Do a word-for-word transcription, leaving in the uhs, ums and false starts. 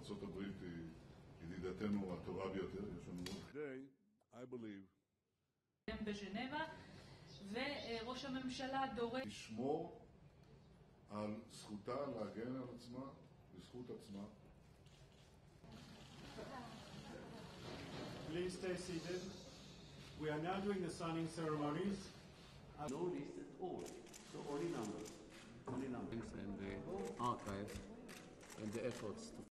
ארצות הברית היא ידידתנו הטובה ביותר, יש לנו... Today, I believe... בז'נבה, וראש הממשלה דורש... לשמור על זכותה להגן על עצמה, בזכות עצמה. Please stay seated. We are now doing the signing ceremonies. No list at all, so only numbers. Only numbers. And the archives and the efforts to